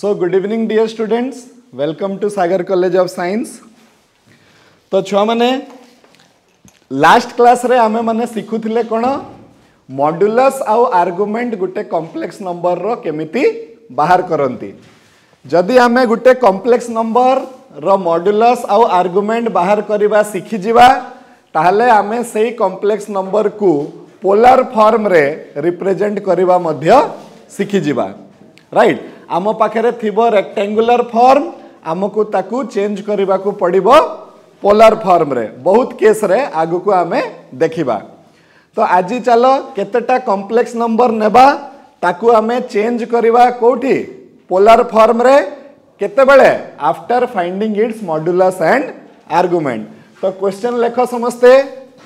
So good evening dear students, welcome to Sagar College of Science. तो छुआ माने last class रे आमे माने सिखुथिले कोन मॉड्यूलस आउ आर्गुमेंट गुटे कॉम्प्लेक्स नंबर रो केमिति बाहर करंती. जदि आमे गुटे कॉम्प्लेक्स नंबर रो मॉड्यूलस आउ आर्गुमेंट बाहर करबा सिखि जिबा ताहले आमे सेही कॉम्प्लेक्स नंबर को पोलर फॉर्म रे रिप्रेजेंट करबा मध्य सिखि जिबा. राइट, आम पाखे थिबो रेक्टेंगुलर फॉर्म, आमको ताकू चेंज करबा को पड़िबो पोलर फॉर्म रे. बहुत केस रे आगु को आमे देखिबा. तो आज चलो केतेटा कॉम्प्लेक्स नंबर नेबा ताकू आमे चेंज करबा कोठी पोलर फॉर्म रे केते बेले after finding its modulus and argument. तो क्वेश्चन लेखो समझते.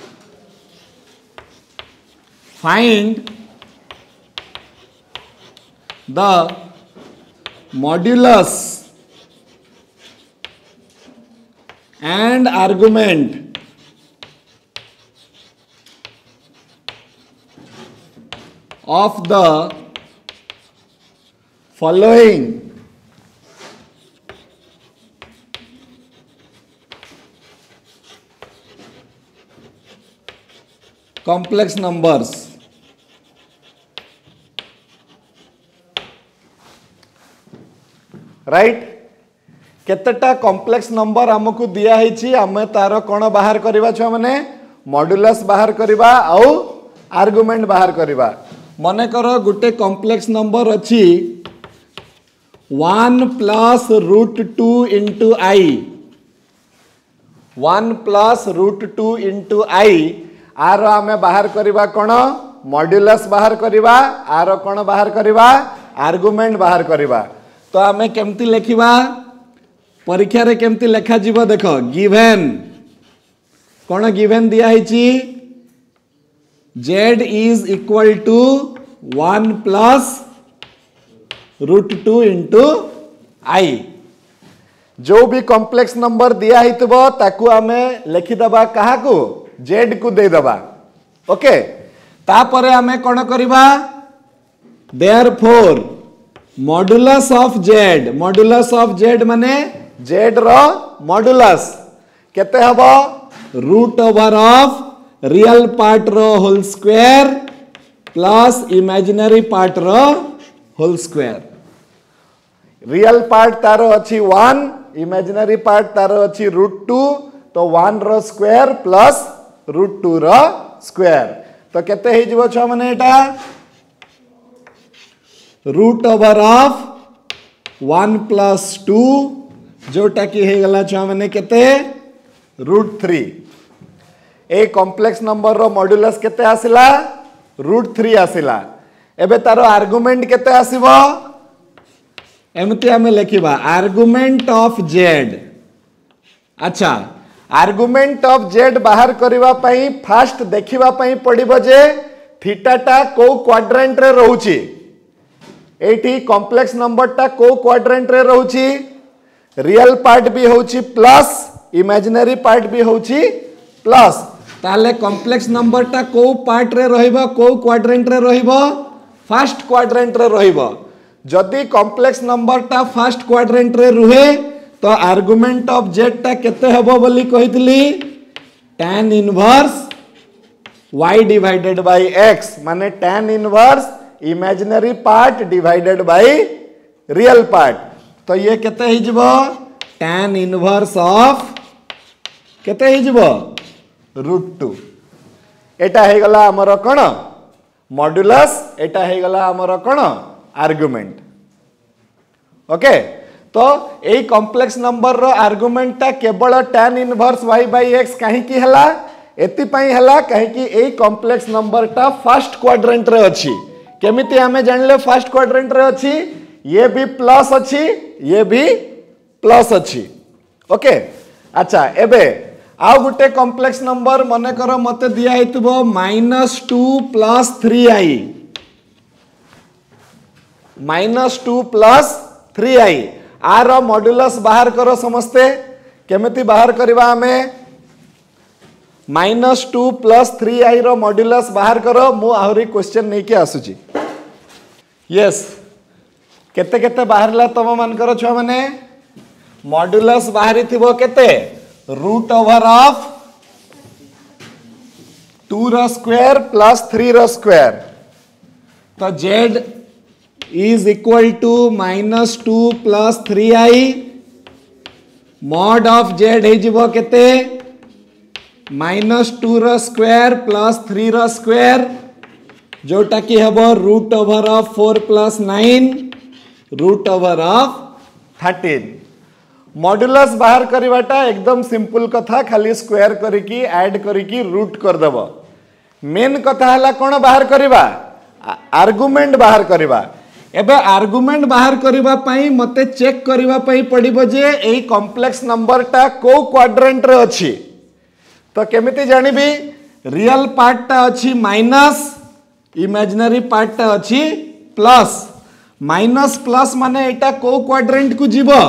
Find the modulus and argument of the following complex numbers. Right? केतेटा कॉम्प्लेक्स नंबर हमको दिया है, आम तार कौन बाहर करवा छुआ माने मॉड्यूलस बाहर करवा आउ आर्गुमेंट बाहर करवा. मन कर गुटे कॉम्प्लेक्स नंबर अच्छी 1 plus root 2 into i. 1 plus root 2 into i आर आम बाहर करवा कौन मॉड्यूलस बाहर करवा, आर कौन बाहर करवा आर्गुमेंट बाहर करवा. तो आम केमती लिखा परीक्षा रे केमती लेखा जीव देख. गिवन कौन गिवन दिया है z is equal to 1 plus root 2 into i. जो भी कॉम्प्लेक्स नंबर दिया है ताकू आमे लिखिदबा कहा को z को दे दबा. ओके, तापरे आमे कौन करबा therefore modulus of z. Modulus of z माने z रो मॉड्यूलस केते हबो root over of real part रो whole square plus imaginary part रो होल स्क्वायर. रियल पार्ट तारो अछि 1, इमेजिनरी पार्ट तारो अछि रूट 2. तो 1 रो स्क्वायर प्लस रूट 2 रो स्क्वायर. तो केते हे जिवो छ माने एटा रूट ओवर ऑफ 1 प्लस 2 जोटा कि हे गला छुआ माने केते रूट 3. ए कॉम्प्लेक्स नंबर रो मॉड्यूलस केते आसिला रूट 3 आसिला. एबे तारो आर्गुमेंट केते आसीबो एमती हमें लिखिबा आर्गुमेंट ऑफ z. अच्छा, आर्गुमेंट ऑफ z बाहर करबा पई फास्ट देखिबा पई पड़िबो जे थीटाटा को क्वाड्रेंट रे रहउची. एठी कॉम्प्लेक्स नंबर टा को क्वाड्रेंट रे रहउची. रियल पार्ट भी होची प्लस इमेजिनरी पार्ट भी होची प्लस. ताले कॉम्प्लेक्स नंबर टा को पार्ट रे रहिबो को क्वाड्रेंट रे रहिबो फर्स्ट क्वाड्रेंट रे रहिबो. जदि कॉम्प्लेक्स नंबर टा फर्स्ट क्वाड्रेंट रे रुहे तो आर्गुमेंट ऑफ z टा केते हबो बोली कहितली tan inverse y divided by x. माने tan inverse imaginary part divided by real part. तो ये केते ही जबो tan इनवर्स ऑफ केते ही जबो रूट 2. एटा हे गला हमर कोन मॉड्यूलस, एटा हे गला हमर कोन आर्गुमेंट. ओके, तो एई कॉम्प्लेक्स नंबर रो आर्गुमेंट ता केवल tan inverse y by x काहे की हला एति पई हला काहे की एई कॉम्प्लेक्स नंबर ता फर्स्ट क्वाड्रेंट रे अछि. केमिति हमें जानले फर्स्ट क्वाड्रेंट रे अछि, ये भी प्लस अच्छी ये भी प्लस अच्छी. ओके, अच्छा एबे आउ गुटे कॉम्प्लेक्स नंबर मने करो मते दिया हेतबो -2 प्लस 3i. -2 प्लस 3i आर मॉड्यूलस बाहर करो समझते. केमिति बाहर करबा हमें -2 प्लस 3i रो मॉड्यूलस बाहर करो. मु आहुरी क्वेश्चन नहीं के आसुची. यस, केते केते बाहरला तम मानकर छुआ माने मॉड्यूलस बाहरी थिबो केते रूट ओवर ऑफ 2 रो स्क्वायर प्लस 3 रो स्क्वायर तो z is equal to -2 plus 3i mod of z हे जिवो केते -2 रो स्क्वायर प्लस 3 रो स्क्वायर जोटा कि हबो root over of 4 plus 9 root over of 13 modulus बाहर करवाटा एकदम सिंपल कथा खाली स्क्वायर करिकी ऐड करिकी रूट कर देबो मेन कथा हला कोन बाहर करबा आर्गुमेंट बाहर करबा एबे आर्गुमेंट बाहर करबा पई मते चेक करबा पई पड़िबो जे एई कॉम्प्लेक्स नंबर टा को क्वाड्रेंट रे अछि तो केमिति जानिबी रियल पार्ट टा अछि माइनस इमेजिनरी पार्ट टा अछि प्लस माइनस प्लस माने एटा को क्वाड्रेंट को जीवो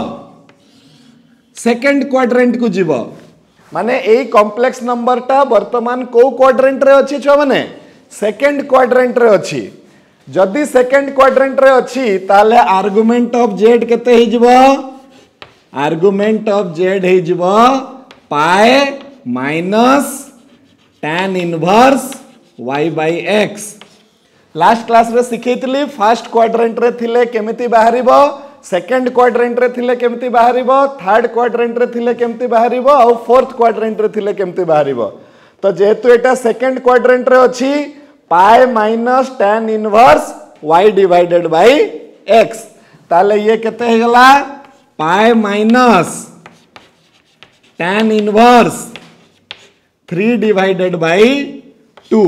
सेकंड क्वाड्रेंट को जीवो माने एई कॉम्प्लेक्स नंबर टा वर्तमान को क्वाड्रेंट रे अछि छ माने सेकंड क्वाड्रेंट रे अछि जदि सेकंड क्वाड्रेंट रे अछि ताले आर्गुमेंट ऑफ z केते हे जीवो आर्गुमेंट ऑफ z हे जीवो pi minus tan inverse y by x last class रे सिखैतली फर्स्ट क्वाड्रेंट रे थिले केमिति बाहरिबो सेकंड क्वाड्रेंट रे थिले केमिति बाहरिबो थर्ड क्वाड्रेंट रे थिले केमिति बाहरिबो और फोर्थ क्वाड्रेंट रे थिले केमिति बाहरिबो तो जेहेतु एटा सेकंड क्वाड्रेंट रे अछि pi minus tan inverse y divided by x ताले ये केते हे गला pi minus tan inverse 3 divided by 2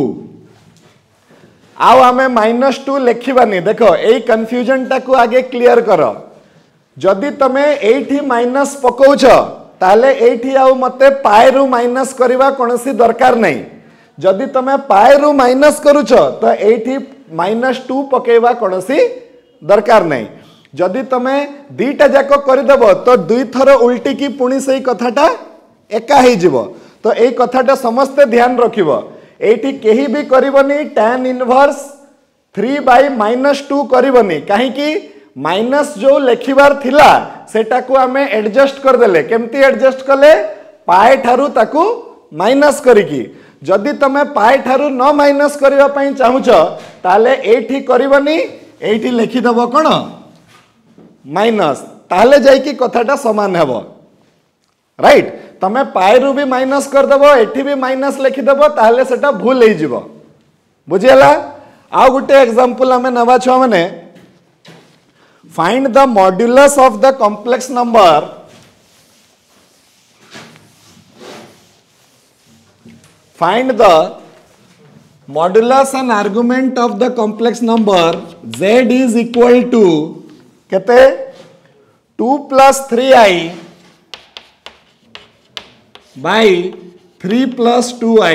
आउ आमे -2 लेखिबानी देखो ए कंफ्यूजन टाकू आगे क्लियर करो जदि तमे एठी माइनस पकोछ ताले एठी आउ मते पाई रु माइनस करबा कोनसी दरकार नै जदि तमे पाई रु माइनस करूछ तो एठी -2 पकेबा कोनसी दरकार नै जदि तमे दीटा जाको करि देबो तो दुई थरो उल्टी की पुणी सही कथाटा एका हे जिवो तो ए कथाटा समस्त ध्यान रखिबो एठी केही भी करबनी tan इनवर्स 3 बाय -2 करबनी काहे कि माइनस जो लेखिबार थिला सेटा को हमें एडजस्ट कर देले केमती एडजस्ट कले पाई ठारू ताकू माइनस करिकी जदि तमे पाई ठारू न माइनस करबा पई चाहुछ ताले एठी करबनी एठी लिखि दबो कोन माइनस ताले जाई कि कथाटा समान हेबो राइट तमे पाई रु भी माइनस कर देबो एठी भी माइनस लिखि देबो ताले सेटा भूल हे जिवो बुझियला आ गुटे एग्जांपल हमें नवा छ माने find the modulus of the complex number find the modulus and argument of the complex number z is equal to केते 2 + 3i by 3 + 2i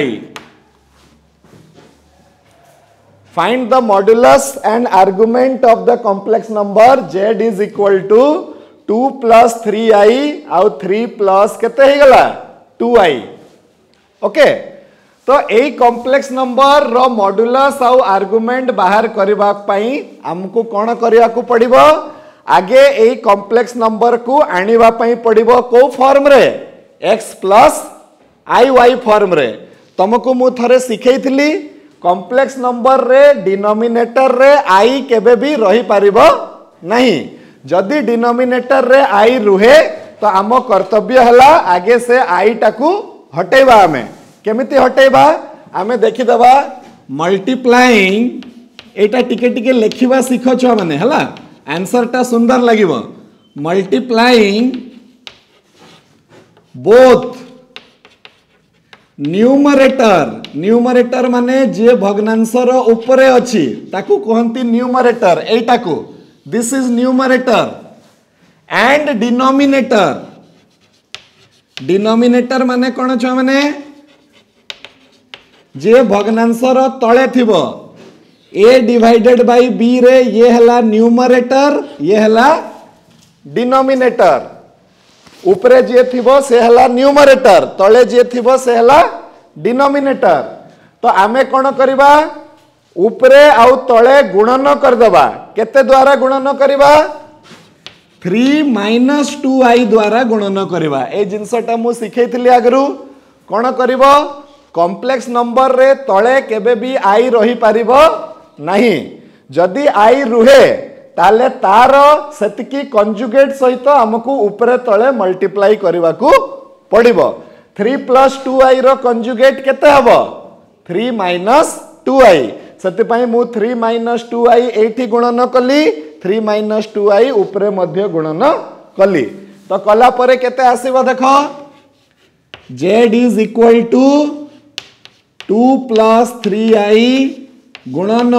find the modulus and argument of the complex number z is equal to 2 + 3i आउ 3 + केते हे गला 2i okay तो एई complex number रो modulus आउ argument बाहर करबा पई हमको कोन करिया को पड़िबो आगे एई कॉम्प्लेक्स नंबर को आनिबा पई पड़िबो को फॉर्म रे x प्लस आई वाई फॉर्म रे तुमको मु थरे सिखैथिली कॉम्प्लेक्स नंबर रे डिनोमिनेटर रे आई केबे भी रही पारिबो नहीं जदि डिनोमिनेटर रे आई रुहे तो आम कर्तव्य हला आगे से आई टाकू हटेबा हमें केमिति हटेबा आमे देखिदबा मल्टीप्लाइंग एटा टिके टिके लेखिबा सिख छ माने हला आंसर टा सुंदर लागिबो मल्टीप्लाइंग बोथ न्यूमरेटर माने जे भग्नांशर ऊपरे अछि ताकू कहंती न्यूमरेटर एटाकू this is numerator and denominator माने कोन छ माने जे भग्नांशर तळे थिबो a डिवाइडेड बाय b रे ये हला न्यूमरेटर ये हला डिनोमिनेटर ऊपरे जे थिबो से हला न्यूमरेटर तळे जे थिबो से हला डिनोमिनेटर तो आमे कोन करिबा ऊपरे आउ तळे गुणन कर देबा केते द्वारा गुणन करिबा 3 माइनस 2i द्वारा गुणन करवा ए जिनसटा मु सिखैथिली आगरू कोन करिवो कॉम्प्लेक्स नंबर रे तळे केबे भी i रही पारिबो नाही जदि i रुहे ताले तार सेतिकी कंजुगेट सहित हमकु ऊपरे तळे मल्टीप्लाई करबा को पड़िबो 3 + 2i रो कंजुगेट केते हबो 3 - 2i सेति पई मु 3 - 2i एठी गुणन कली 3 - 2i ऊपरे मध्य गुणन कली तो कला परे केते आसीबो देखो z = 2 + 3i गुणन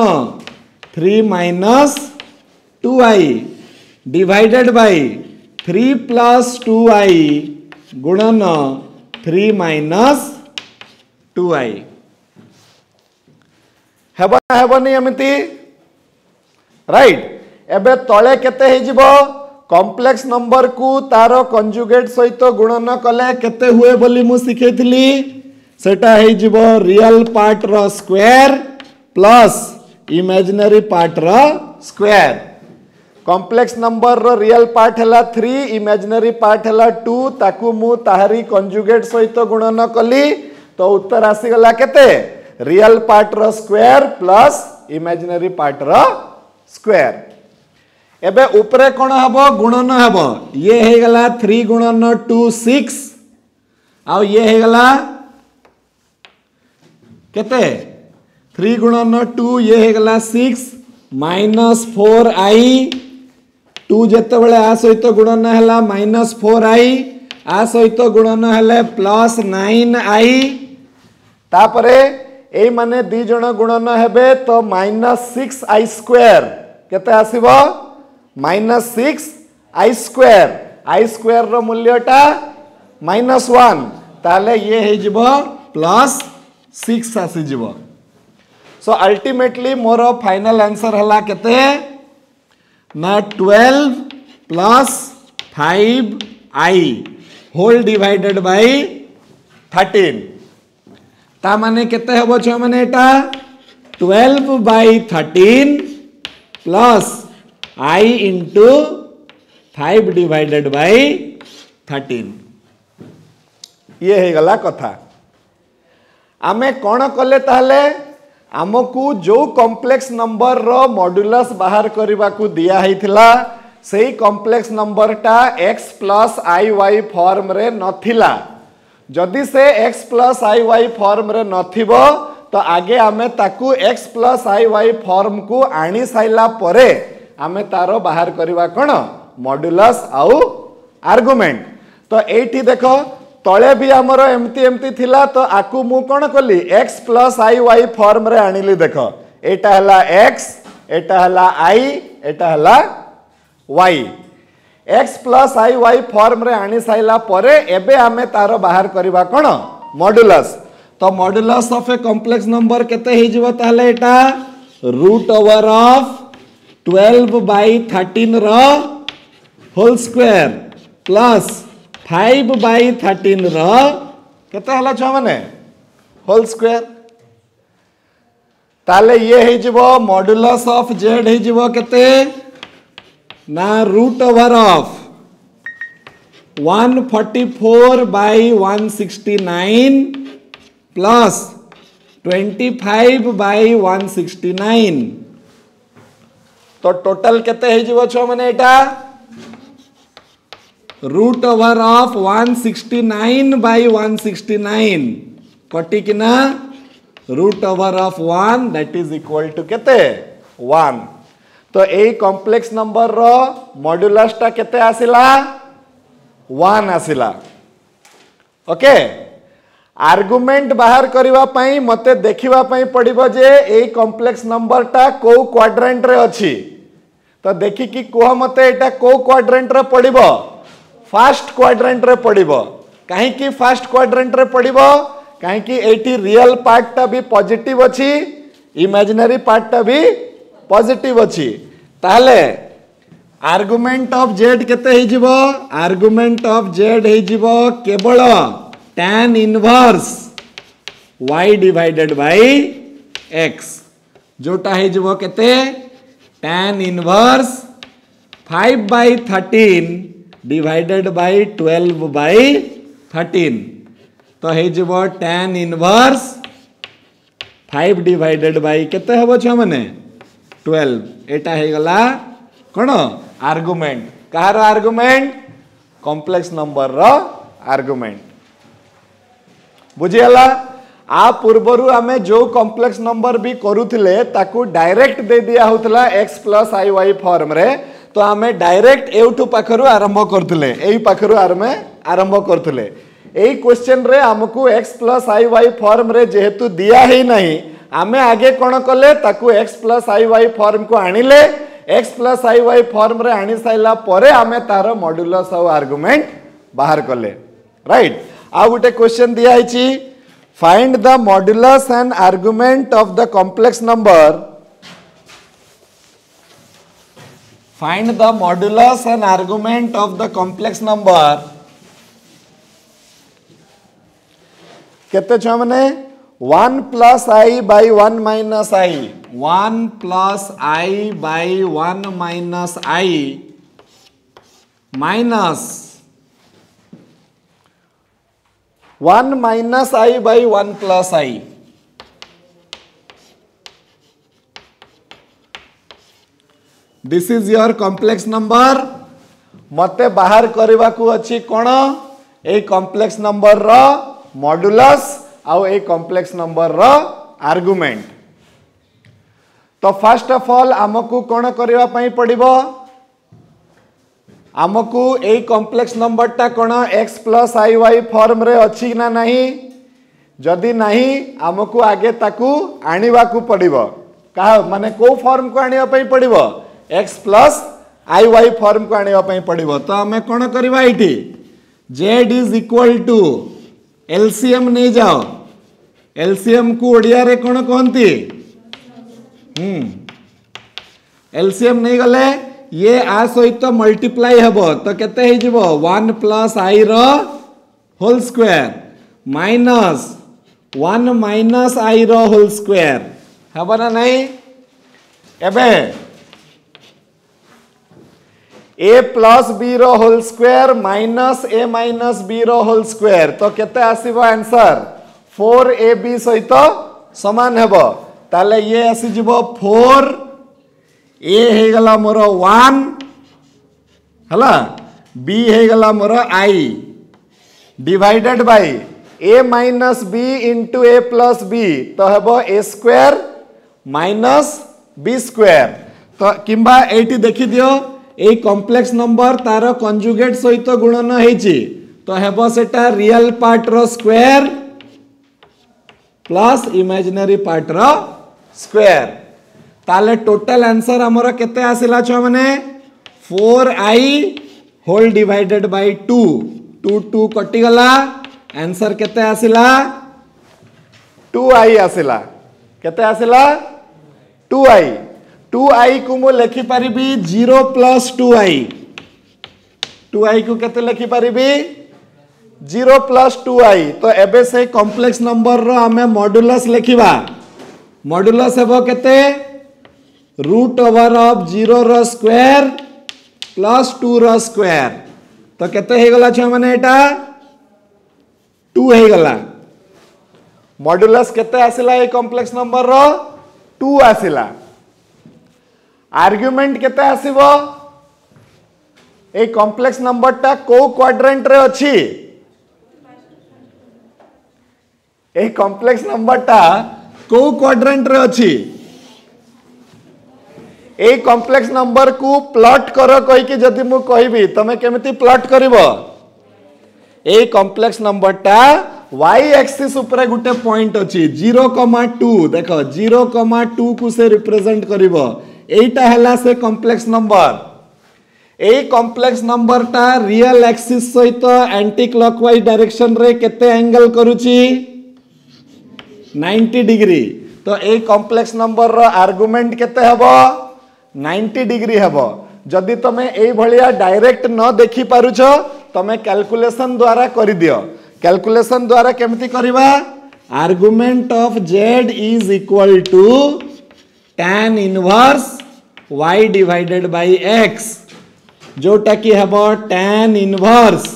3 - 2i डिवाइडेड बाय 3 + 2i गुणन 3 - 2i हेबनी एमती राइट एबे तळे केते हे जिवो कॉम्प्लेक्स नंबर को तार कंजुगेट सहित गुणन कले केते हुए बोली मु सिखैथिली सेटा हे जिवो रियल पार्ट रो स्क्वायर प्लस इमेजिनरी पार्ट रो स्क्वायर कॉम्प्लेक्स नंबर रो रियल पार्ट हला 3 इमेजिनरी पार्ट हला 2 ताकू मु ताहारी कंजुगेट सहित गुणन कली तो उत्तर आसी गला केते रियल पार्ट रो स्क्वायर प्लस इमेजिनरी पार्ट रो स्क्वायर एबे ऊपरे कोन हबो गुणन हबो ये हे गला 3 गुणन 2 6 आ ये हे गला केते 3 गुणन 2 ये हे गला 6 - 4i 2 जते बेले आ सहित गुणन हला -4i आ सहित गुणन हले +9i तापरे ए माने दी जण गुणन हेबे तो -6i² केते आसीबो -6i² i² रो मूल्यटा -1 ताले ये हे जिवो +6 आसी जिवो सो अल्टीमेटली मोर फाइनल आंसर हला केते ना 12 + 5i होल डिवाइडेड बाय 13 ता माने केते हबो छ माने एटा 12/13 plus i into 5 divided by 13 ये हे गला कथा आमे कोन कले ताले आमको जो कॉम्प्लेक्स नंबर रो मॉड्यूलस बाहर करबा को दिया हैथिला सेही कॉम्प्लेक्स नंबर टा x + iy फॉर्म रे नथिला जदि से x + iy फॉर्म रे नथिबो तो आगे आमे ताकू x + iy फॉर्म को आनी साइला परे आमे तारो बाहर करबा कोन मॉड्यूलस आउ आर्गुमेंट तो एठी देखो तळे भी हमर एमती थिला तो आकू मु कोन कली x + iy फॉर्म रे आनिली देखो एटा हला x एटा हला i एटा हला y x + iy फॉर्म रे आनी साइला परे एबे आमे तारो बाहर करबा कोन मॉड्यूलस तो modulus of a complex number केते हे जिवो ताले एटा √/ 12/13 रो होल स्क्वायर प्लस 5/13 रो केते हला छ माने होल स्क्वायर ताले ये हे जिवो मॉड्यूलस ऑफ z हे जिवो केते ना √/ 144/169 प्लस 25/169 तो टोटल केते हे जिवो छ माने एटा √/ 169/169 कटी किना √/ 1 दैट इज इक्वल टू केते 1 तो ए कॉम्प्लेक्स नंबर रो मॉड्यूलस टा केते आसिला 1 आसिला ओके आर्गुमेंट बाहर करबा पई मते देखिबा पई पड़िबो जे ए कॉम्प्लेक्स नंबर टा को क्वाड्रेंट रे अछि तो देखि कि कोह मते एटा को क्वाड्रेंट रे पड़िबो फर्स्ट क्वाड्रेंट रे पड़िबो काहे कि फर्स्ट क्वाड्रेंट रे पड़िबो काहे कि एठी रियल पार्ट टा भी पॉजिटिव अछि इमेजिनरी पार्ट टा भी पॉजिटिव अछि ताले आर्गुमेंट ऑफ z केते हे जिवो आर्गुमेंट ऑफ z हे जिवो केवल tan inverse y divided by x जोटा हे जिवो केते tan इनवर्स 5/13 डिवाइडेड बाय 12/13 तो हे जबो tan इनवर्स 5 डिवाइडेड बाय केते हबो छ माने 12 एटा हे गला कोन आर्गुमेंट कहार आर्गुमेंट कॉम्प्लेक्स नंबर रो आर्गुमेंट बुझियला आ पूर्वरु आमे जो कॉम्प्लेक्स नंबर भी करूथिले ताकू डायरेक्ट दे दिया होतला x + iy फॉर्म रे तो आमे डायरेक्ट एउठु पाखरु आरंभ करथले एई पाखरु आरंभ करथले एई क्वेश्चन रे हमकु x + iy फॉर्म रे जेहेतु दिया ही नहीं आमे आगे कोन कले ताकू x + iy फॉर्म को आनिले x + iy फॉर्म रे आनी साइला परे आमे तार मॉड्यूलस और आर्गुमेंट बाहर कले राइट आ गुटे क्वेश्चन दिया हिची find the modulus and argument of the complex number find the modulus and argument of the complex number केते छ माने 1 + i by 1 minus i 1 + i by 1 minus i minus 1 minus i by 1 plus i this is your complex number मते बाहर करबा को अछि कोन ए कॉम्प्लेक्स नंबर रो मॉड्यूलस आउ ए कॉम्प्लेक्स नंबर रो आर्गुमेंट तो फर्स्ट ऑफ ऑल हमकु कोन करबा पई पड़िबो हमकु ए कॉम्प्लेक्स नंबर ता कोन x + iy फॉर्म रे अछि ना नहीं जदी नहीं हमकु आगे ताकू आनिबा को पड़िबो का माने को फॉर्म को आनिबा पई पड़िबो x + iy फॉर्म को आनिबा पई पड़िबो तो हमें कोन करबा इठी z = एलसीएम नहीं जाओ एलसीएम को ओडिया रे कोन कहंती एलसीएम नहीं गले ये आ सहित मल्टीप्लाई हेबो तो केते हे जिवो 1 + i रो whole square minus 1 minus i रो होल स्क्वायर हेबो ना नहीं एबे a plus b रो whole square minus a minus b रो होल स्क्वायर तो केते आसीबो आंसर 4ab सहित समान हेबो ताले ये आसी जिवो 4 a हे गला मोर 1 हला b हे गला मोर i divided by a minus b into a plus b तो हेबो a square minus b square तो किंबा एटी देखि दियो ए कॉम्प्लेक्स नंबर तार कंजुगेट सहित गुणन हेची तो हेबो सेटा रियल पार्ट रो स्क्वायर प्लस इमेजिनरी पार्ट रो स्क्वायर ताले टोटल आंसर हमरो केते आसिला छ माने 4i होल डिवाइडेड बाय 2 2 2 कटि गला आंसर केते आसिला 2i आसिला केते आसिला 2i को मु लिखि परिबी 0 + 2i 2i को केते लिखि परिबी 0 + 2i तो एबे से कॉम्प्लेक्स नंबर रो हमें मॉड्यूलस लिखिबा मॉड्यूलस हेबो केते √/ 0 रो स्क्वायर प्लस 2 रो स्क्वायर तो केते हे गला छ माने एटा 2 हे गला मॉड्यूलस केते आसिला ए कॉम्प्लेक्स नंबर रो 2 आसिला आर्गुमेंट केते आसीबो ए कॉम्प्लेक्स नंबर ता को क्वाड्रेंट रे अछि ए कॉम्प्लेक्स नंबर ता को क्वाड्रेंट रे अछि ए कॉम्प्लेक्स नंबर को प्लॉट करो कहि कि जदी मु कहबी तमे केमिति प्लॉट करिवो ए कॉम्प्लेक्स नंबर ता y एक्सिस ऊपर गुटे पॉइंट अछि 0,2 देखो 0,2 को से रिप्रेजेंट करिवो एटा हला से कॉम्प्लेक्स नंबर ए कॉम्प्लेक्स नंबर ता रियल एक्सिस सहित एंटी क्लॉकवाइज डायरेक्शन रे केते एंगल करूची 90 डिग्री तो ए कॉम्प्लेक्स नंबर रो आर्गुमेंट केते हबो 90 डिग्री हबो जदी तमे ए भलिया डायरेक्ट न देखि पारुछो तमे कैलकुलेशन द्वारा करि दियो कैलकुलेशन द्वारा केमति करबा argument of z is equal to tan inverse y divided by x जोटा कि हेबो tan इनवर्स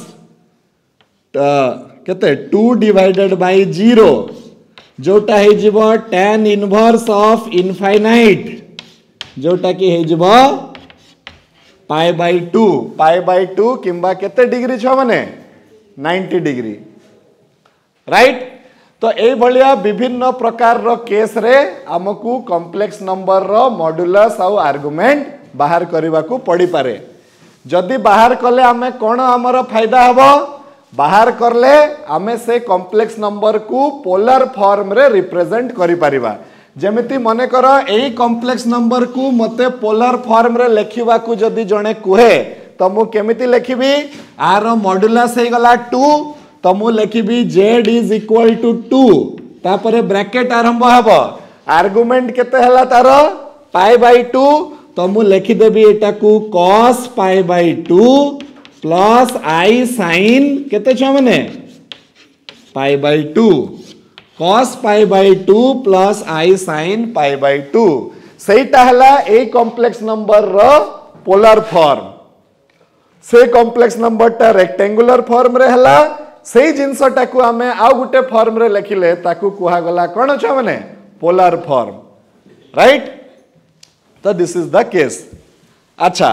केते 2 डिवाइडेड बाय 0 जोटा हे जिवो tan इनवर्स ऑफ इनफाइनाइट जोटा कि हे जिवो पाई बाय 2 किंबा केते डिग्री छ माने 90 डिग्री राइट। तो ए भलिया विभिन्न प्रकार रो केस रे हमकू कॉम्प्लेक्स नंबर रो मॉड्यूलस आउ आर्गुमेंट बाहर करबा को पड़ी पारे। जदि बाहर कले हमें कोन हमर फायदा हबो बाहर करले हमें से कॉम्प्लेक्स नंबर को पोलर फॉर्म रे रिप्रेजेंट करि परिबा। जेमिति मने कर एई कॉम्प्लेक्स नंबर को मते पोलर फॉर्म रे लेखिबा को जदि जणे कुहे तो मु केमिति लेखिबी आर मॉड्यूलस हे गला 2 तो मु लेखिबी z इज इक्वल टू 2 तापरे ब्रैकेट आरंभ हबो आर्गुमेंट केते हला तार पाई बाय 2 तो मु लिखि देबी एटा को cos pi by 2 plus i sin केते छ माने pi by 2 cos pi by 2 plus i sin pi by 2 सेटा हला ए कॉम्प्लेक्स नंबर रो पोलर फॉर्म। से कॉम्प्लेक्स नंबर टा रेक्टेंगुलर फॉर्म रे हला सेई जिंसटा को हमें आउ गुटे फॉर्म रे लिखिले ताकू कुहा गला कोन छ माने पोलर फॉर्म राइट। तो दिस इज द केस। अच्छा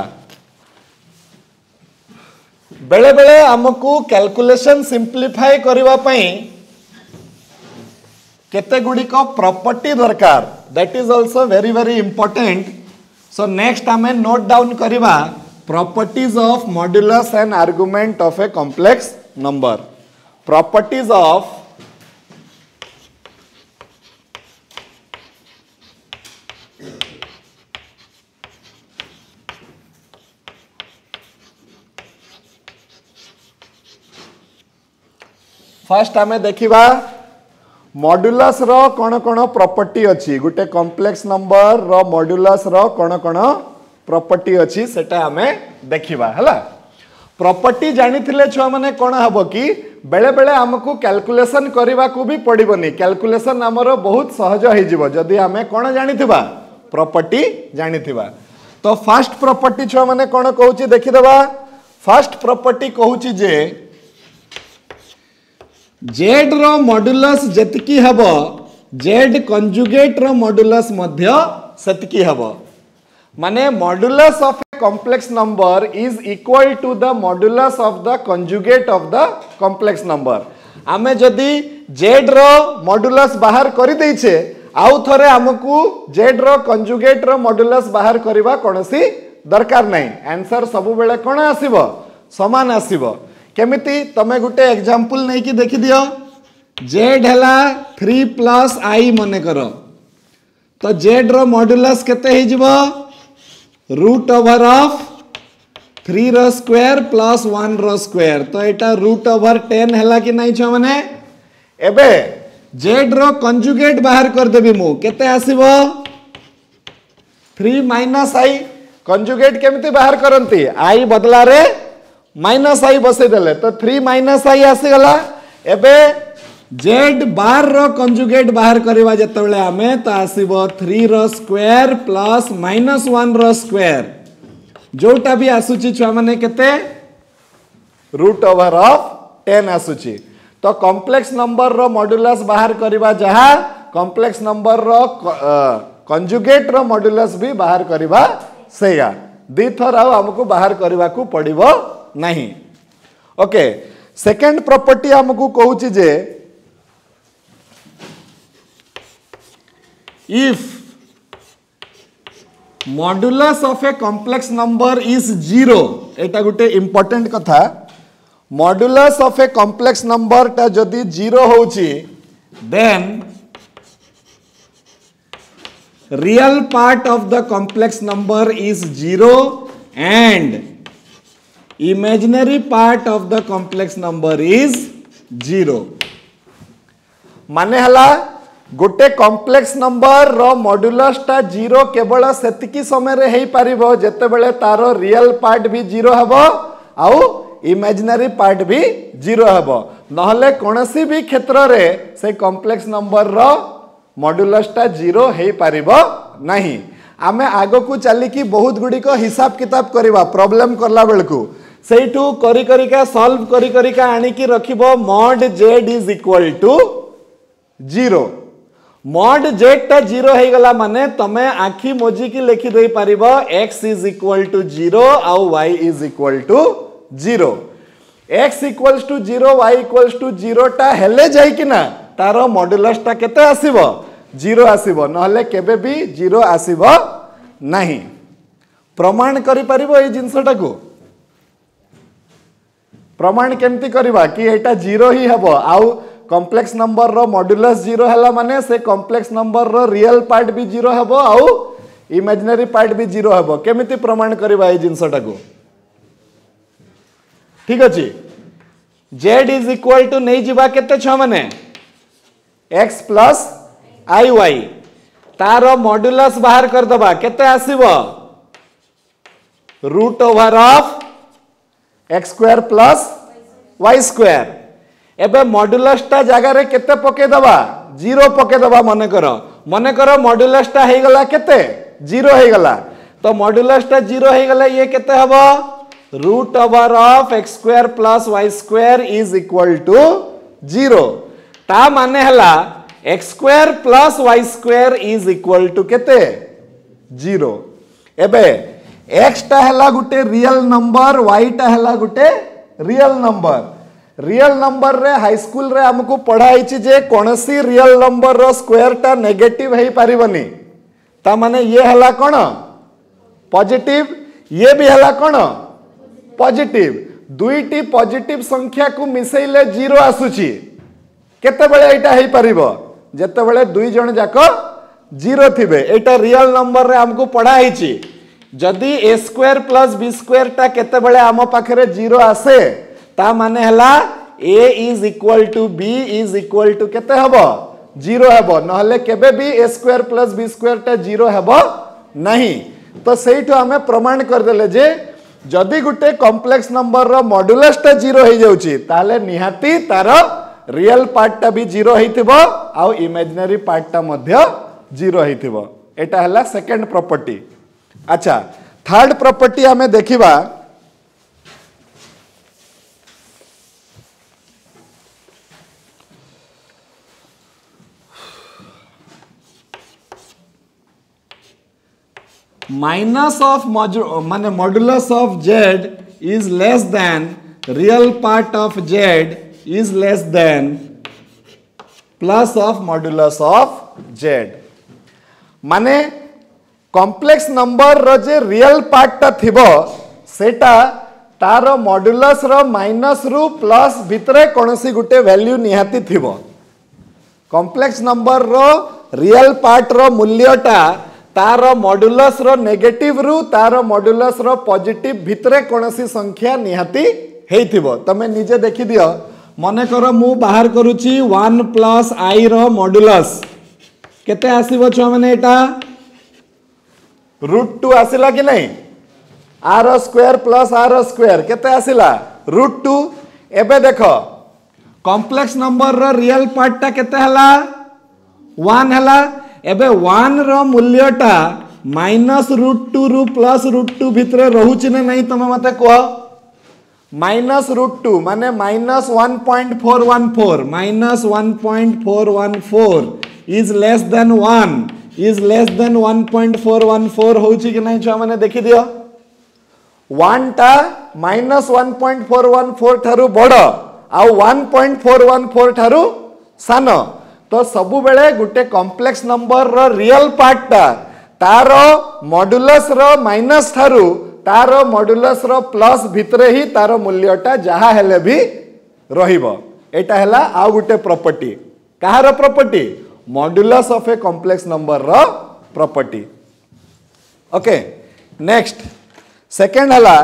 बेले बेले हमकू कैलकुलेशन सिंप्लीफाई करबा पई केते गुडी को प्रॉपर्टी दरकार that is also very very important. So next हमें नोट डाउन करबा properties of modulus and argument of a complex number. Properties of first हमें देखिबा मॉड्यूलस रो कोन कोन प्रॉपर्टी अछि गुटे कॉम्प्लेक्स नंबर रो मॉड्यूलस रो कोन कोन प्रॉपर्टी अछि सेटा हमें देखिबा हला। प्रॉपर्टी जानि थिले छ माने कोन हबो कि बेले बेले हमकू कैलकुलेशन करबा को भी पड़िबनी कैलकुलेशन हमरो बहुत सहज हे जिवो जदी हमें कोन जानिथिबा प्रॉपर्टी जानिथिबा। तो फर्स्ट प्रॉपर्टी छ माने कोन कहूची देखि देबा। फर्स्ट प्रॉपर्टी कहूची जे z रो मॉड्यूलस जतकी हबो z कंजुगेट रो मॉड्यूलस मध्य सेतकी हबो माने modulus of a complex number is equal to the modulus of the conjugate of the complex number. आमे जदी z रो मॉड्यूलस बाहर करि दैछे आउ थरे हमकू z रो कंजुगेट रो मॉड्यूलस बाहर करबा कोनसी दरकार नै। आंसर सब बेले कोन आसीबो समान आसीबो। केमिति तमे गुटे एग्जांपल नै कि देखि दियो z हला 3 प्लस i मने करो तो z रो मॉड्यूलस केते हे जिवो रूट ओवर ऑफ 3 रो स्क्वायर प्लस 1 रो स्क्वायर तो एटा रूट ओवर 10 हला कि नै छ माने। एबे z रो कंजुगेट बाहर कर देबी मु केते आसीबो 3 माइनस i कंजुगेट केमिति बाहर करंती i बदला रे माइनस आई बसे देले तो 3 माइनस आई आसी गला। एबे z बार रो कंजुगेट बाहर करबा जतबेले हमें तो आसीबो 3 रो स्क्वायर प्लस माइनस 1 रो स्क्वायर जोटा भी आसुची छुआ माने केते रूट ओवर ऑफ 10 आसुची। तो कॉम्प्लेक्स नंबर रो मॉड्यूलस बाहर करबा जहा कॉम्प्लेक्स नंबर रो कंजुगेट रो मॉड्यूलस भी बाहर करबा सेया दी थर हमको बाहर करबा को पड़िबो नहीं। ओके सेकंड प्रॉपर्टी हमको कहूची जे if modulus of a complex number is 0 एटा गुटे इंपोर्टेंट कथा modulus of a complex number टा जदी 0 होची then real part of the complex number is 0 and imaginary part of the complex number is 0 माने हला गोटे कॉम्प्लेक्स नंबर रो मॉड्यूलस टा 0 केवल सेतिकी समय रे हेई पारिबो जते बेले तारो रियल पार्ट भी 0 हबो आउ इमेजिनरी पार्ट भी 0 हबो नहले कोनसी भी क्षेत्र रे से कॉम्प्लेक्स नंबर रो मॉड्यूलस टा 0 हेई पारिबो नहीं। आमे आगो को चली कि बहुत गुडी को हिसाब किताब करवा प्रॉब्लम करला बेलकू सेठू करी करिका सॉल्व करी करिका आनी की रखिबो mod z is equal to 0 mod z टा 0 हे गला माने तमे आखी मोजी की लिखि देई परिबो x इज इक्वल टू 0 आउ y is equal to 0 x equals to 0 y equals to 0 टा हेले जाई कि ना तार मॉड्यूलस टा केते आसीबो 0 आसीबो नहले केबे भी 0 आसीबो नाही प्रमाण करि परिबो ए जिंसटा को प्रमाण केमती करबा कि एटा 0 ही हबो आउ कॉम्प्लेक्स नंबर रो मॉड्यूलस 0 हला माने से कॉम्प्लेक्स नंबर रो रियल पार्ट भी 0 हबो आउ इमेजिनरी पार्ट भी 0 हबो केमिति प्रमाण करबा ए जिंसटा को ठीक अछि z इज इक्वल टू नै जिबा केते छ माने x प्लस आई वाई तार मॉड्यूलस बाहर कर दबा केते आसीबो root over of x square plus y square एबे मॉड्यूलस ता जगह रे केते पके दबा 0 पके दबा मने करो मॉड्यूलस ता हे गला केते 0 हे गला तो मॉड्यूलस ता 0 हे गला ये केते हबो root over of x square plus y square is equal to 0 ता माने हला x square plus y square is equal to केते 0 एबे x टा हला गुटे रियल नंबर y टा हला गुटे रियल नंबर रे हाई स्कूल रे हमको पढ़ाई छि जे कोनसी रियल नंबर रो स्क्वायर टा नेगेटिव हेई परिबनी ता माने ये हला कोन पॉजिटिव ये भी हला कोन पॉजिटिव दुईटी पॉजिटिव संख्या को मिसेइले 0 आसुची केते बेले एटा हेई परिबो जेते बेले दुई जण जाको 0 थिबे एटा रियल नंबर रे हमको पढ़ाई छि जदी a square plus b square टा केते बेले आम पाखरे 0 आसे ता माने हला a is equal to b is equal to केते हबो 0 हबो नहले केबे भी a square plus b square टा 0 हबो नहीं तो सेइठो हमें प्रमाण कर देले जे जदी गुटे कॉम्प्लेक्स नंबर रो मॉड्यूलस टा 0 हे जाउची ताले निहाती तार रियल पार्ट टा भी 0 हेतिबो आ इमेजिनरी पार्ट टा मध्य 0 हेतिबो एटा हला सेकंड प्रॉपर्टी अच्छा थर्ड प्रॉपर्टी हमें देखिबा माइनस ऑफ माने modulus of z is less than real part of z is less than plus of modulus of z माने कॉम्प्लेक्स नंबर रो जे रियल पार्ट ता थिबो सेटा तार मॉड्यूलस रो माइनस रु प्लस भितरे कोनसी गुटे वैल्यू निहाती थिबो कॉम्प्लेक्स नंबर रो रियल पार्ट रो मूल्यटा तार मॉड्यूलस रो नेगेटिव रु तार मॉड्यूलस रो पॉजिटिव भितरे कोनसी संख्या निहाती हेइथिबो तमे निजे देखि दियो मने करो मु बाहर करूची 1 प्लस आई रो मॉड्यूलस केते आसीबो छ माने एटा √2 आसिला कि नहीं R square plus R square केते आसिला √2 एबे देखो कॉम्प्लेक्स नंबर रो रियल पार्ट टा केते हला 1 हला एबे 1 रो मूल्यटा माइनस √2 रु प्लस √2 भितरे रहूची ने नहीं तमे मते कहो माइनस √2 माने minus 1.414 minus 1.414 is less than 1 is less than 1.414 होची कि नहीं छुआ माने देखि दियो 1 टा माइनस 1.414 थारु बड़ आ 1.414 थारु सानो तो सबु बेले गुटे कॉम्प्लेक्स नंबर रो रियल पार्ट टा तारो मॉड्यूलस रो माइनस थारु तारो मॉड्यूलस रो प्लस भितरे ही तारो मूल्यटा जहा हेले भी रहिबो एटा हला आ गुटे प्रॉपर्टी कहार property modulus of a complex number रो प्रॉपर्टी ओके नेक्स्ट सेकंड हला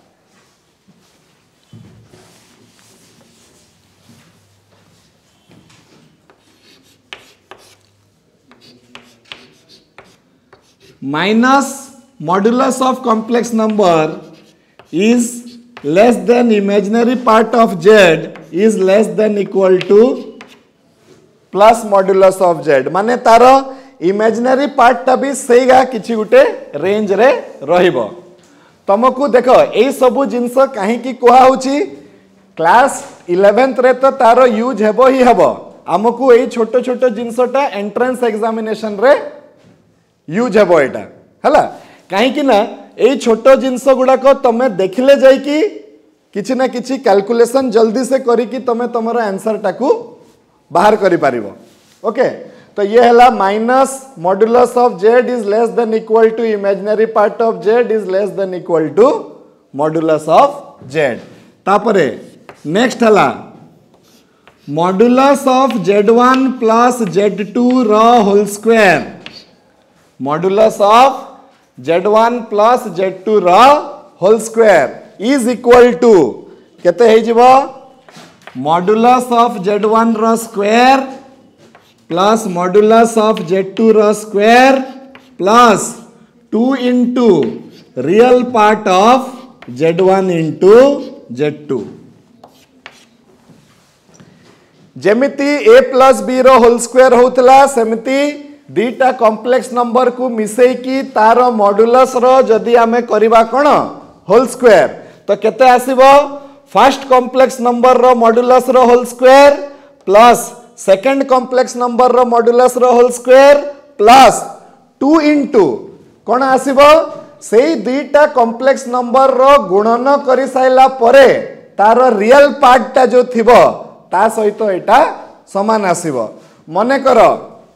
minus modulus of complex number is less than imaginary part of z is less than equal to plus modulus of z माने तारो imaginary पार्टटा भी सेगा किछि गुटे range रे रहिबो। तुमको देख यही सब जिनस कहीं कुहा होची क्लास 11th रे तो तार यूज हेबो ही हेबो। आमको यही छोट छोट जिनसटा एंट्रेंस एग्जामिनेशन रे यूज हेबो एटा हला। कहीं ना यही छोट जिनस गुड़ाक तुम देखले जाइकी किछि ना किछि कैलकुलेशन जल्दी से करिकी तुम तुमर आंसर टाकू बाहर करि पारिबो। ओके तो ये हला minus modulus of Z is less than equal to imaginary part of Z is less than equal to modulus of Z. तापरे नेक्स्ट हला modulus of z1 plus z2 रो whole square. Modulus of z1 plus z2 रो whole square is equal to केते हे जिवो modulus of z1 रो square plus modulus of z2 रो square plus 2 into real part of z1 into z2। जेमिति a plus B रो whole square होतला सेमिति दीटा complex number को मिसई की तार मॉड्यूलस रो जदी आमे करिबा कोन होल स्क्वायर तो केते आसीबो फर्स्ट कॉम्प्लेक्स नंबर रो मॉड्यूलस रो whole square plus second complex number रो मॉड्यूलस रो होल स्क्वायर प्लस 2 इंटू कोन आसीबो सेही दीटा कॉम्प्लेक्स नंबर रो गुणन करि साइला परे तार रियल पार्ट ता जो थिबो ता सहित एटा समान आसीबो। मने करो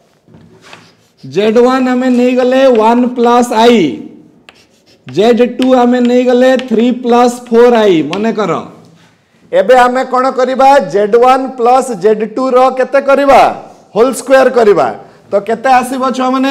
z1 हमें नहीं गले 1 प्लस आई, z2 हमें नहीं गले 3 प्लस 4i। मने करो एबे हमें कौन करिबा z1 प्लस z2 रो केते करिबा होल स्क्वायर करिबा तो केते आसीबो छ माने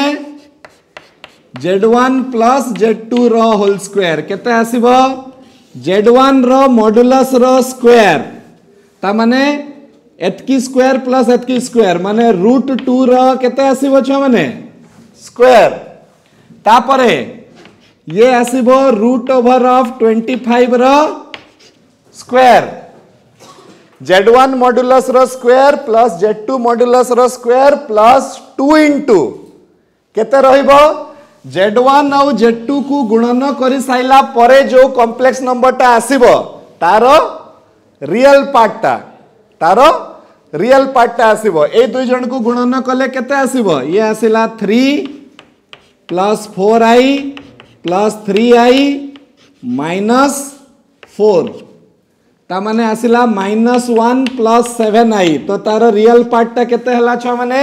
z1 प्लस z2 रो होल स्क्वायर केते आसीबो z1 रो मॉड्यूलस रो स्क्वायर ता माने एतकी स्क्वायर प्लस एतकी स्क्वायर माने √2 रो केते आसीबो छ माने स्क्वायर तापरे ये आसीबो √25 रो स्क्वायर z1 मॉड्यूलस रो स्क्वायर प्लस z2 मॉड्यूलस रो स्क्वायर प्लस 2 इंटू केते रहिबो z1 और z2 को गुणन करि साइला परे जो कॉम्प्लेक्स नंबरटा आसीबो तारो रियल पार्टटा आसीबो ए दुई जन को गुणन कले केते आसीबो ये आसिला 3 plus 4i plus 3i minus 4 ता माने आसिला -1 प्लस 7i तो तार रियल पार्टटा केते हला छ माने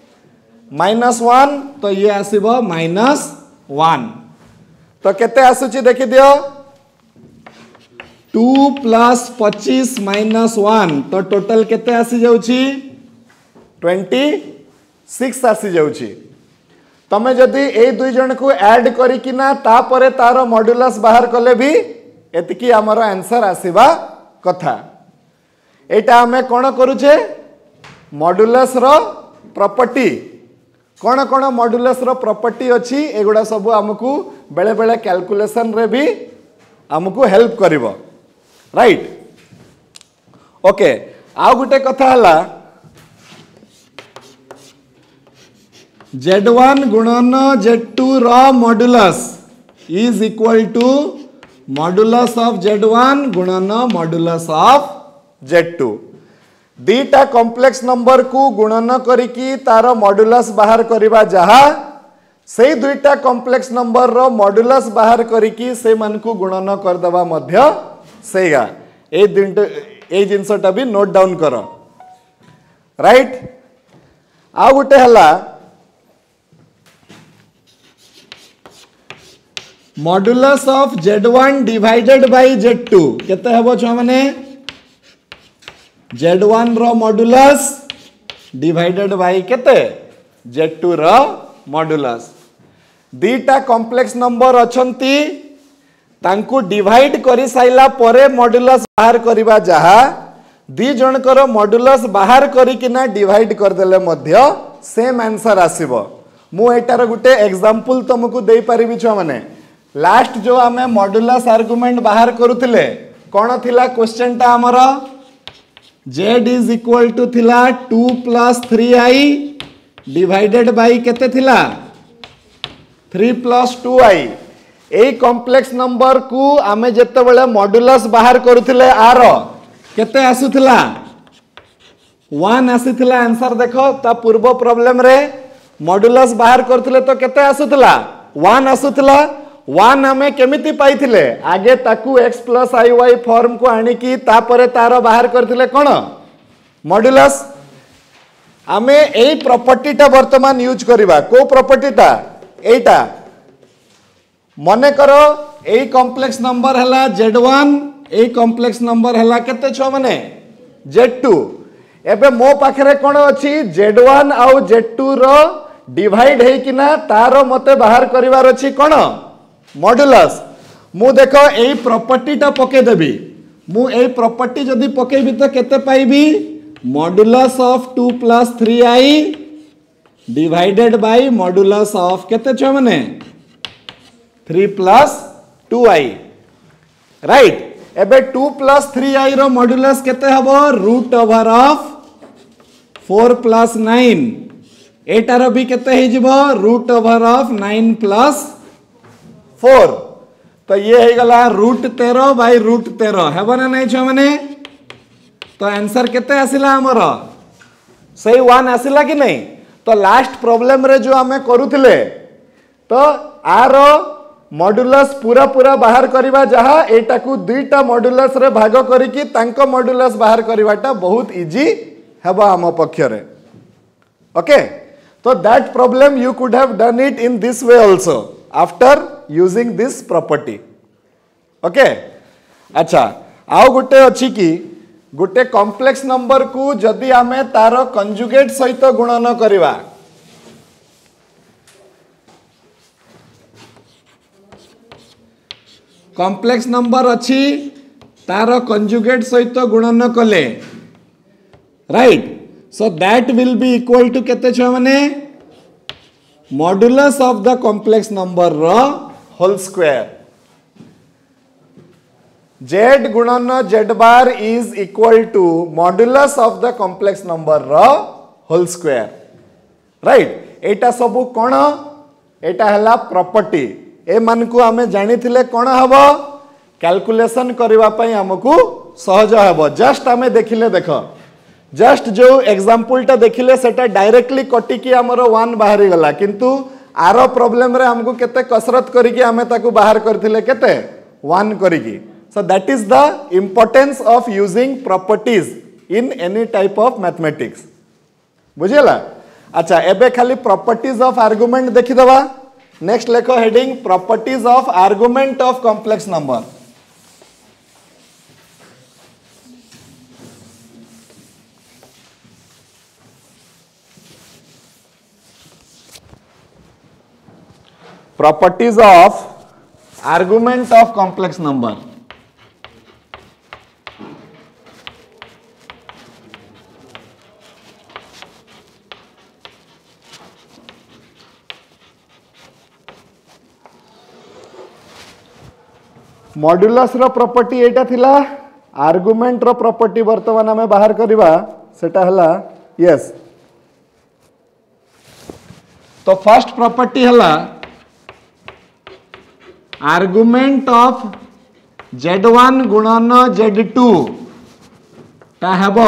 -1 तो ये आसीबो -1 तो केते आसुची देखि दियो 2 प्लस 25 -1 तो टोटल केते आसी जाउची 26 आसी जाउची। तमे जदी ए दुई जन को ऐड करी कि ना ता परे तार मॉड्यूलस बाहर कले भी एतिकी हमर आंसर आसीबा कथा। एटा हमें कौन करूचे मॉड्यूलस रो प्रॉपर्टी कौन कौन मॉड्यूलस रो प्रॉपर्टी अच्छी एगुड़ा सब हमको बेले बेले कैलकुलेशन रे भी हमको हेल्प करिवो राइट। ओके आउ गुटे कथा हला z1 गुणन z2 रो modulus is equal to modulus of z1 गुणन मॉड्यूलस ऑफ z2। दीटा कॉम्प्लेक्स नंबर को गुणन करिकी तार मॉड्यूलस बाहर करिबा जहा से दुईटा कॉम्प्लेक्स नंबर रो मॉड्यूलस बाहर करिकी से मन को गुणन कर दबा मध्य सेगा ए जिनसटा भी नोट डाउन करो राइट। आ गुटे हला modulus of z1 divided by z2 केते हबो छ माने z1 row modulus divided by केते z2 रो मॉड्यूलस। दीटा कॉम्प्लेक्स नंबर अछंती तांको डिवाइड करि साइला परे मॉड्यूलस बाहर करिबा जहा दी जनकर मॉड्यूलस बाहर करि किना डिवाइड कर देले मध्य सेम आंसर आसीबो। मु एटार गुटे एग्जांपल तुमको देई परिबि छ माने लास्ट जो आमे मॉड्यूलस आर्गुमेंट बाहर करूथिले कोन थिला क्वेश्चन टा हमरा z इज इक्वल टू थिला 2 प्लस 3i डिवाइडेड बाई केते थिला 3 + 2i ए कॉम्प्लेक्स नंबर को आमे जत्ते बेले मॉड्यूलस बाहर करूथिले आर केते आसुथिला 1 आसीथिला आंसर देखो ता पूर्व प्रॉब्लम रे मॉड्यूलस बाहर करथिले तो केते आसुथिला 1 आसुथिला 1 आमे केमिति पाइथिले आगे ताकू x + iy फॉर्म को आनी की तापरे तारो बाहर करथिले कोन मॉड्यूलस आमे एई प्रॉपर्टी ता वर्तमान यूज करिबा को प्रॉपर्टी ता एटा मने करो एई कॉम्प्लेक्स नंबर हला z1 एई कॉम्प्लेक्स नंबर हला केते छ माने z2 एबे मो पाखरे कोन अछि z1 आउ z2 रो डिवाइड हे किना तारो मते बाहर करिवार अछि कोन मॉड्यूलस मु देखो एई प्रॉपर्टी ता पके देबी मु एई प्रॉपर्टी जदी पकेबी तो केते पाइबी modulus of 2 + 3i divided by modulus of केते छ माने 3 + 2i राइट एबे 2 + 3i रो मॉड्यूलस केते हबो √(4 + 9 एटार भी केते हे जिवो √(9 + 4 तो ये हे गला √13 बाय √13 हेबो ना नै छ माने तो आंसर केते आसिला हमर सही 1 आसिला कि नहीं तो लास्ट प्रॉब्लम रे जो हमें करूथिले तो आर मॉड्यूलस पूरा पूरा बाहर करिबा जहा एटा को दुईटा मॉड्यूलस रे भाग करिकी तांको मॉड्यूलस बाहर करिवाटा बहुत इजी हेबा हम पक्ष रे ओके तो that problem you could have done it in this way also after using this property okay अच्छा आउ गुटे अछि की गुटे कॉम्प्लेक्स नंबर को जदि आमे तारो कंजुगेट सहित गुणन करिवा कॉम्प्लेक्स नंबर अछि तारो कंजुगेट सहित गुणन कले right so that will be equal to केते छ माने modulus of the complex number रो होल स्क्वायर z गुणन z bar is equal to modulus of the complex number रो होल स्क्वायर राइट एटा सबु कोन एटा हला प्रॉपर्टी ए मान को हमें जानी थिले कोन हबो कैलकुलेशन करबा पई हमकु सहज हबो जस्ट हमें देखिले देखो जस्ट जो एग्जांपल ता देखिले सेटा डायरेक्टली कटी की हमरो 1 बाहरी गला किंतु आरो प्रॉब्लम रे हमकु केते कसरत करी की हमें ताकू बाहर करथिले केते 1 करी की so that is the importance of using properties in any type of mathematics बुझेला अच्छा एबे खाली properties of argument देखि दबा नेक्स्ट लेखो heading properties of argument of complex number properties of argument of complex number modulus रो property एटा थिला आर्गुमेंट रो प्रॉपर्टी वर्तमान हमें बाहर करबा सेटा हला यस तो फर्स्ट प्रॉपर्टी हला आर्गुमेंट ऑफ z1 गुणन z2 ता हेबो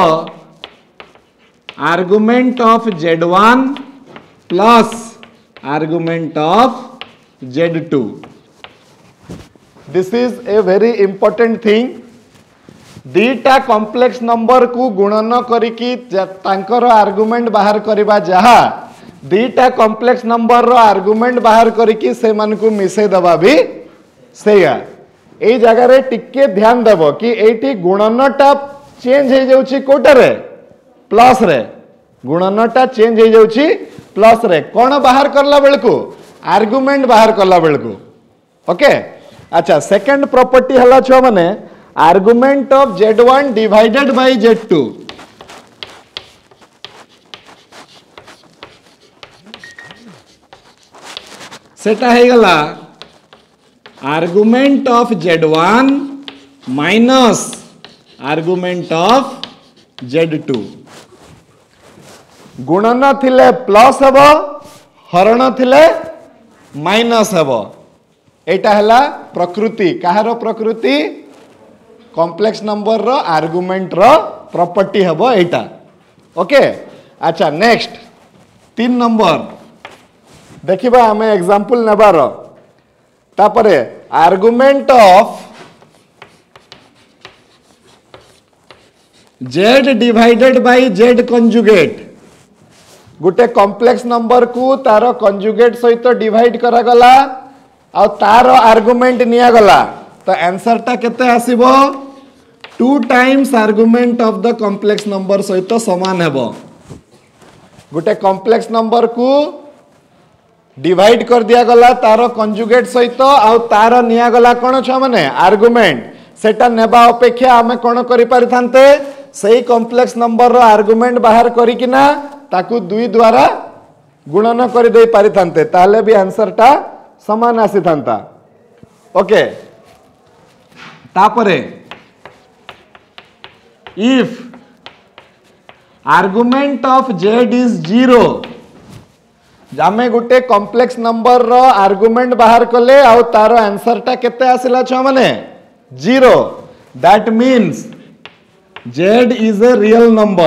argument of z1 plus argument of z2 this is a very important thing दीटा कॉम्प्लेक्स नंबर को गुणन करिकी तांकर आर्गुमेंट बाहर करबा जहा दीटा कॉम्प्लेक्स नंबर रो आर्गुमेंट बाहर करिकी से मन को मिसे दबा भी सेया ए जगह रे टिके ध्यान देबो कि एठी गुणनटा चेंज हे जाउची कोटरे प्लस रे गुणनटा चेंज हे जाउची प्लस रे कोन बाहर करला बेलको आर्गुमेंट बाहर करला बेलको ओके अच्छा सेकंड प्रॉपर्टी हला छ माने argument of z1 divided by z2 सेटा हे गला argument of z1 minus argument of z2 गुणन थिले प्लस हेब हरण थिले माइनस हेब एटा हला प्रकृति काହାର प्रकृति कॉम्प्लेक्स नंबर रो आर्गुमेंट रो प्रॉपर्टी हेबो एटा ओके अच्छा नेक्स्ट 3 नंबर देखिबा हमें एग्जांपल नेबार तापरे argument of z divided by z conjugate गुटे कॉम्प्लेक्स नंबर को तार कंजुगेट सहित डिवाइड करा गला आ तार आर्गुमेंट निया गला तो आंसर टा केते आसीबो 2 times argument of the complex number सहित समान हेबो गुटे कॉम्प्लेक्स नंबर को डिवाइड कर दिया गला तार कंजुगेट सहित आ तार निया गला कोन छ माने आर्गुमेंट सेटा नेबा अपेक्षा आमे कोन करि पारि थांते सही कॉम्प्लेक्स नंबर रो आर्गुमेंट बाहर करी किना ताकू 2 द्वारा गुणन कर दे पारि थांते ताले भी आंसर टा समान आसी थांता ओके तापरे if argument of z is 0 जामे गुटे कॉम्प्लेक्स नंबर रो आर्गुमेंट बाहर कले आ तार आंसर टा केते आसिला छ माने 0 that means z is a real number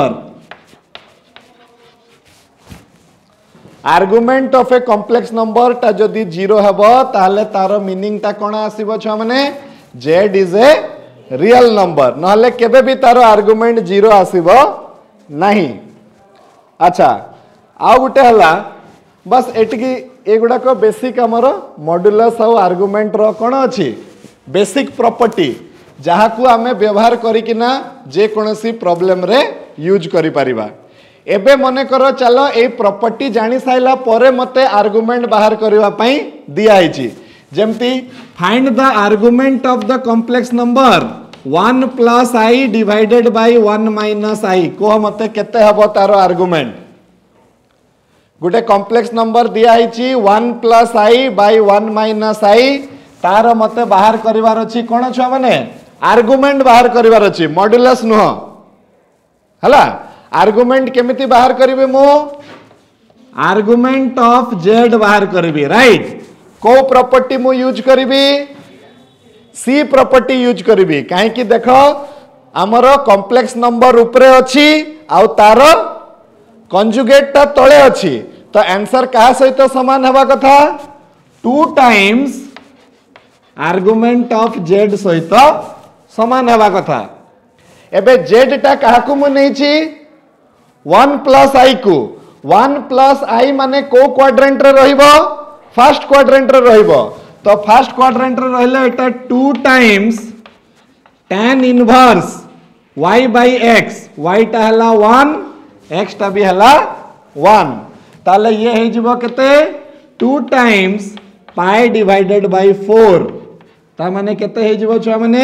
argument of a complex number टा जदि 0 हेबो ताले तार मीनिंग टा कोन आसीबो छ माने z is a real number नहले केबे भी तार आर्गुमेंट 0 आसीबो नहीं अच्छा आ गुटे हला बस एटिकी एगुडा को बेसिक हमरो मॉड्यूलस और आर्गुमेंट रो कोन अछि बेसिक प्रॉपर्टी जहाँ को आमे व्यवहार करिकिना जे कोनोसी प्रॉब्लम रे यूज करि परिबा एबे मने करो चलो ए प्रॉपर्टी जानी साइला परे मते आर्गुमेंट बाहर करबा पई दिया हिची जेमती find the argument of the complex number 1 plus I divided by 1 minus I को मते केते हबो तारो आर्गुमेंट गुटे कॉम्प्लेक्स नंबर दिया हिची 1 plus I by 1 minus I तार मते बाहर करिवार अछि कोन छ माने आर्गुमेंट बाहर करिवार अछि मॉड्यूलस नुह हला आर्गुमेंट केमिति बाहर करिवे मो आर्गुमेंट ऑफ z बाहर करिवे राइट को प्रॉपर्टी मु यूज करिवी सी प्रॉपर्टी यूज करिवी काहे कि देखो हमरो कॉम्प्लेक्स नंबर ऊपरे अछि आ तार कंजुगेट ता तळे अछि तो आंसर का सहित समान हेबा कथा 2 टाइम्स आर्गुमेंट ऑफ z सहित समान हेबा कथा एबे z टा काहाकू मु नैछि 1 प्लस आई को 1 प्लस आई माने को क्वाड्रेंट रे रहिबो फर्स्ट क्वाड्रेंट रे रहिबो तो फर्स्ट क्वाड्रेंट रे रहले एटा 2 times tan inverse y by x y टा हला 1 x टा भी हला 1 ताले ये हे जिवो केते 2 टाइम्स पाई डिवाइडेड बाय 4 ता माने केते हे जिवो छ माने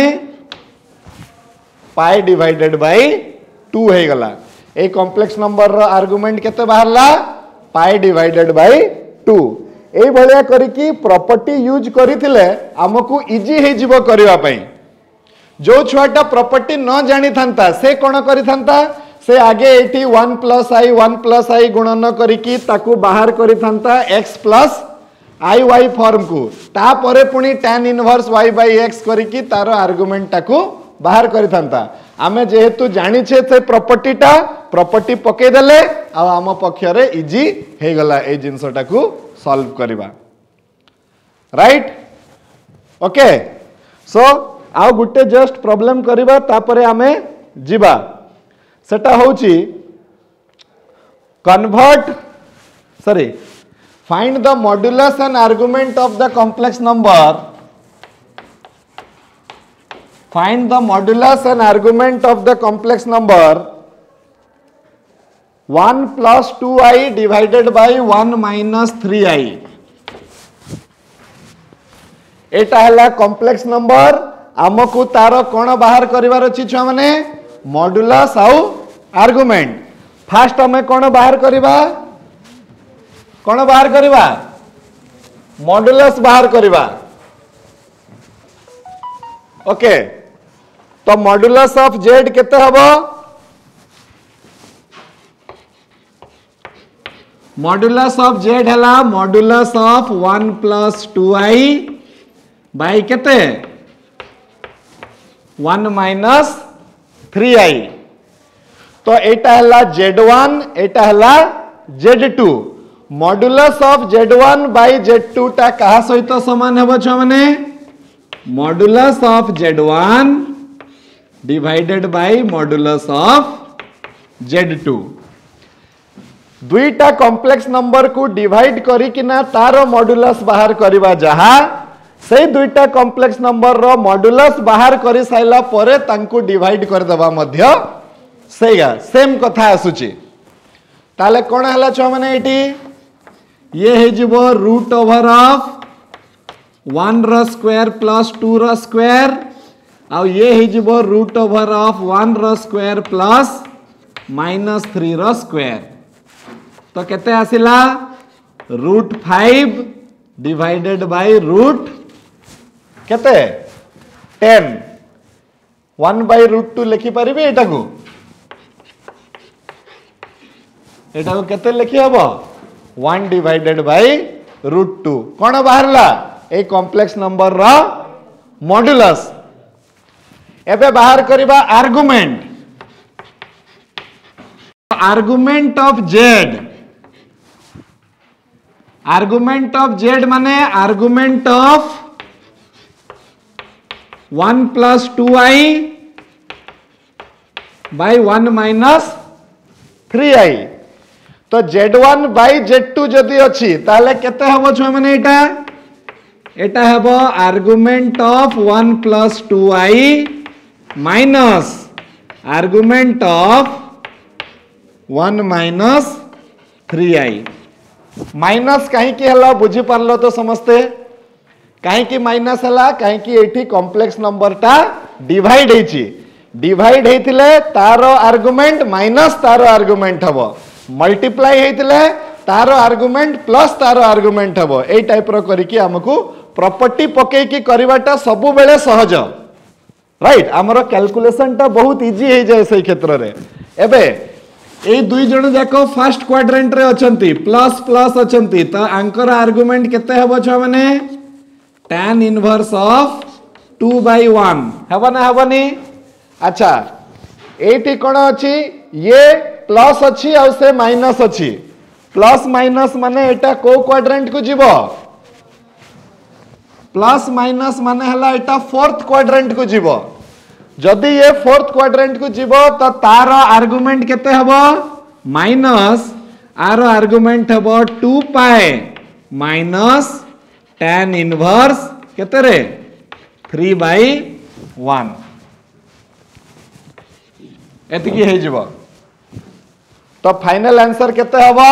पाई डिवाइडेड बाय 2 हे गला ए कॉम्प्लेक्स नंबर रो आर्गुमेंट केते बाहरला पाई डिवाइडेड बाय 2 ए भलिया करी की प्रॉपर्टी यूज करिथिले हमकु इजी हे जिवो करबा पई जो छुआटा प्रॉपर्टी न जानी थांता से कोन करि थांता से आगे एठी 1 प्लस आई गुणन करी की ताकू बाहर करि थांता x प्लस आई वाई फॉर्म को ता परे पुनी tan inverse y by x करी की तार आर्गुमेंट ताकू बाहर करि थांता आमे जेहेतु जानी छे से प्रॉपर्टी पके देले आ हम पक्ष रे इजी हे गला ए जिंसटा को सॉल्व करबा राइट ओके सो आ गुटे जस्ट प्रॉब्लम करबा तापरे आमे जिबा सेटा होची convert sorry find the modulus and argument of the complex number find the modulus and argument of the complex number 1 plus 2i divided by 1 minus 3i एटा हला complex number आमको तार कोन बाहर करिवार अछि छ माने मॉड्यूलस आउ आर्गुमेंट फास्ट हमें कोन बाहर करिबा कोन बाहर करिबा मॉड्यूलस बाहर करिबा ओके तो मॉड्यूलस ऑफ z केते हबो मॉड्यूलस ऑफ जेड है modulus of 1 plus 2i by केते 1 माइनस 3i। तो एटा है z1 एटा है z2। Modulus of z1 by z2 टा कहा सहित समान है छुआ माने modulus of z1 divided by modulus of z2। दुईटा कॉम्प्लेक्स नंबर को डिवाइड करिकिना तार मॉड्यूलस बाहर करबा जहा से दुईटा कॉम्प्लेक्स नंबर रो मॉड्यूलस बाहर करि साइला परे तांको डिवाइड कर दबा मध्य सेगा सेम कथा आसुची। ताले कोन हला छ माने एटी ये हे जिवो रूट ओवर ऑफ 1 रो स्क्वायर प्लस 2 रो स्क्वायर आ ये हे जिवो रूट ओवर ऑफ 1 रो स्क्वायर प्लस माइनस 3 रो स्क्वायर। तो केते आसिला रूट 5 डिवाइडेड बाय रूट केते 10 1 बाय रूट 2 लिखि परिबे एटा को केते लिखि हबो 1 डिवाइडेड बाय रूट 2 कोन बाहरला ए कॉम्प्लेक्स नंबर रो मॉड्यूलस। एबे बाहर करिबा argument of Z. Argument of Z माने argument of 1 plus 2i by 1 minus 3i। तो z1 बाई z2 जदि अच्छी ताले केते हबो छुआ माने एटा हबो argument of 1 plus 2i minus argument of 1 minus 3i। Minus कहीं हला बुझी पारलो तो समझते कहीं माइनस हला कहीं एठी कॉम्प्लेक्स नंबर टा डिवाइड हेची डिवाइड हेतिले तारो आर्गुमेंट माइनस तारो आर्गुमेंट हबो मल्टीप्लाई हेतिले तारो आर्गुमेंट प्लस तारो आर्गुमेंट हबो ए टाइप रो करिकि हमकु प्रॉपर्टी पके की करबाटा सब बेले सहज राइट। हमरो कैलकुलेशन टा बहुत इजी हे जाय से क्षेत्र रे। एबे ए दुई जण जाको फर्स्ट क्वाड्रेंट रे अछंती प्लस प्लस अछंती तो आंकर आर्गुमेंट केते हबो छ माने tan इनवर्स ऑफ 2/1 हबो ना हबोनी। अच्छा एठी कोन अछि ये प्लस अछि और से माइनस अछि प्लस माइनस माने एटा को क्वाड्रेंट को जीवो प्लस माइनस माने हला एटा फोर्थ क्वाड्रेंट को जीवो। जदि ये फोर्थ क्वाड्रेंट को जीवो तो तार आर्गुमेंट केते हबो माइनस आर आर्गुमेंट हबो 2 पाई माइनस tan इनवर्स केते रे 3/1 एतिकी हे जीवो। तो फाइनल आंसर केते हबो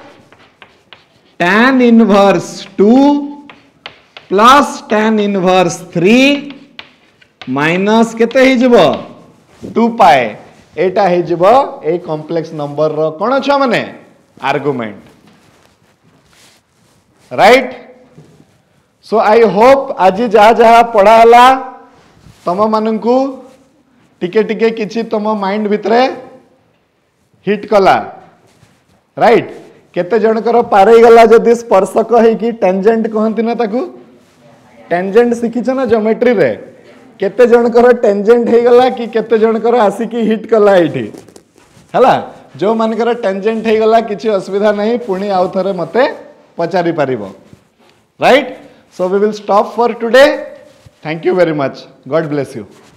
tan inverse 2 plus tan inverse 3 minus केते हे जिवो 2 पाई एटा हे जिवो ए कॉम्प्लेक्स नंबर रो कोन छ माने argument right. So I hope आज जहा जहा पढ़ा हला तम माननकु टिके टिके किछि तम माइंड भितरे हिट कला राइट। केते जण कर पारे गला जदि स्पर्शक हे कि टेंजेंट कहंती ना ताकू टेंजेंट शिखिछ ना ज्योमेट्री रे केते जनकर टेंजेंट हे गला कि केते जनकर आसी की हिट कला एठी हला जो मानकर टेंजेंट हे गला किछि असुविधा नहीं पुणी आउ थरे मते पचारि पारिबो right. So we will stop for today. Thank you very much. God bless you.